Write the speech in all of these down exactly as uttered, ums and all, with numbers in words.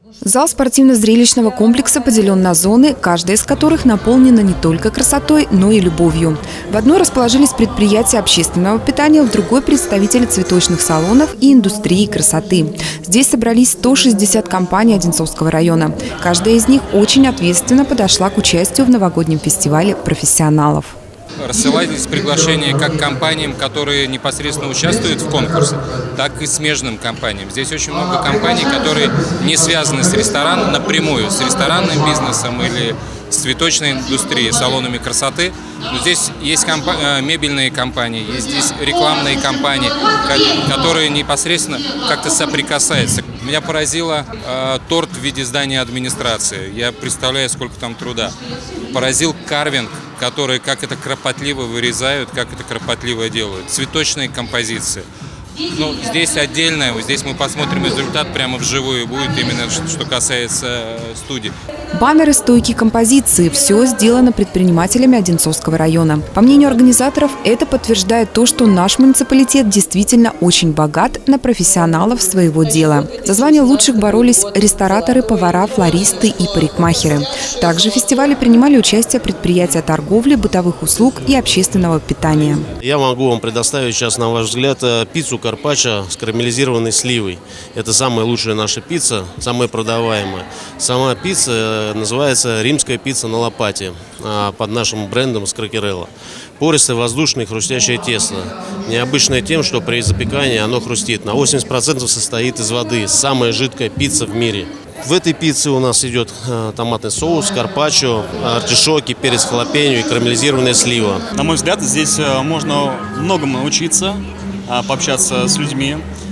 Зал спортивно-зрелищного комплекса поделен на зоны, каждая из которых наполнена не только красотой, но и любовью. В одной расположились предприятия общественного питания, в другой – представители цветочных салонов и индустрии красоты. Здесь собрались сто шестьдесят компаний Одинцовского района. Каждая из них очень ответственно подошла к участию в новогоднем фестивале профессионалов. Рассылались приглашения как компаниям, которые непосредственно участвуют в конкурсе, так и смежным компаниям. Здесь очень много компаний, которые не связаны с рестораном напрямую, с ресторанным бизнесом или с цветочной индустрией, салонами красоты. Но здесь есть компа- мебельные компании, есть здесь рекламные компании, которые непосредственно как-то соприкасаются. Меня поразило э, торт в виде здания администрации. Я представляю, сколько там труда. Поразил карвинг, который как это кропотливо вырезают, как это кропотливо делают. Цветочные композиции. Ну, здесь отдельно, здесь мы посмотрим результат прямо вживую будет, именно что касается студии. Баннеры, стойки, композиции – все сделано предпринимателями Одинцовского района. По мнению организаторов, это подтверждает то, что наш муниципалитет действительно очень богат на профессионалов своего дела. За звание лучших боролись рестораторы, повара, флористы и парикмахеры. Также в фестивале принимали участие предприятия торговли, бытовых услуг и общественного питания. Я могу вам предоставить сейчас, на ваш взгляд, пиццу карпаччо с карамелизированной сливой. Это самая лучшая наша пицца, самая продаваемая. Сама пицца называется «Римская пицца на лопате» под нашим брендом Скракерелло. Пористое, воздушное, хрустящее тесто. Необычное тем, что при запекании оно хрустит. На восемьдесят процентов состоит из воды. Самая жидкая пицца в мире. В этой пицце у нас идет томатный соус, карпаччо, артишоки, перец халапеньо и карамелизированная слива. На мой взгляд, здесь можно многому научиться, пообщаться с людьми,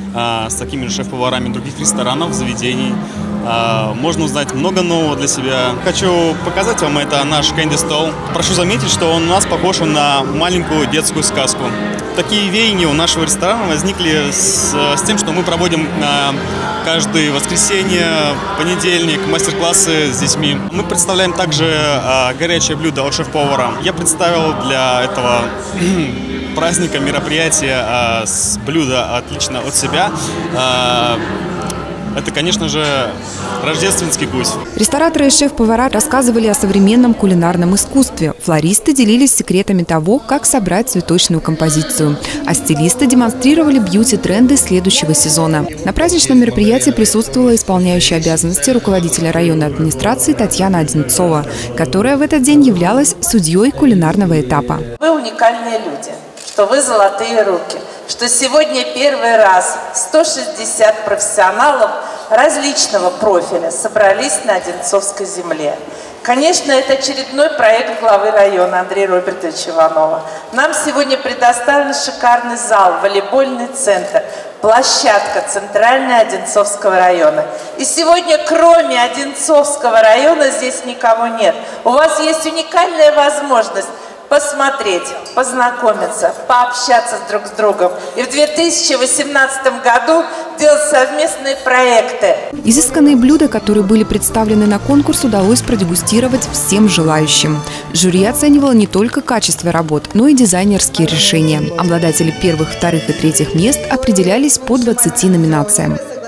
с такими же шеф-поварами других ресторанов, заведений. Можно узнать много нового для себя. Хочу показать вам, это наш Candy Stall. Прошу заметить, что он у нас похож на маленькую детскую сказку. Такие веяния у нашего ресторана возникли с, с тем, что мы проводим каждое воскресенье, понедельник мастер-классы с детьми. Мы представляем также горячее блюдо от шеф-повара. Я представил для этого праздника, мероприятия с блюда отлично от себя. Это, конечно же, рождественский гусь. Рестораторы и шеф-повара рассказывали о современном кулинарном искусстве. Флористы делились секретами того, как собрать цветочную композицию. А стилисты демонстрировали бьюти-тренды следующего сезона. На праздничном мероприятии присутствовала исполняющая обязанности руководителя районной администрации Татьяна Одинцова, которая в этот день являлась судьей кулинарного этапа. Вы уникальные люди, что вы золотые руки, что сегодня первый раз сто шестьдесят профессионалов различного профиля собрались на Одинцовской земле. Конечно, это очередной проект главы района Андрея Робертовича Иванова. Нам сегодня предоставлен шикарный зал, волейбольный центр, площадка центральная Одинцовского района. И сегодня, кроме Одинцовского района, здесь никого нет. У вас есть уникальная возможность посмотреть, познакомиться, пообщаться друг с другом. И в две тысячи восемнадцатом году делать совместные проекты. Изысканные блюда, которые были представлены на конкурс, удалось продегустировать всем желающим. Жюри оценивало не только качество работ, но и дизайнерские решения. Обладатели первых, вторых и третьих мест определялись по двадцати номинациям.